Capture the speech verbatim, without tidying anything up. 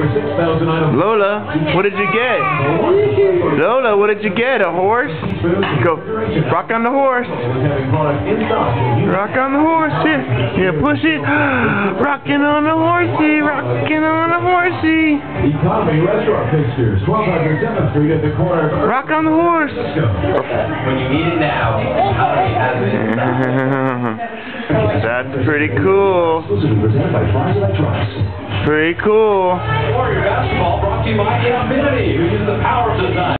Lola, what did you get? Lola, what did you get? A horse? Go, rock on the horse. Rock on the horse, here. Here, push it. Rocking on the horsey, rocking on the horsey. Economy restaurant fixtures, twelve hundred seventh Street at the corner of Rock on the horse. When you need it now, Economy has it. That's pretty cool. Pretty cool. Warrior Basketball brought to you by Infinity, who uses the power of design.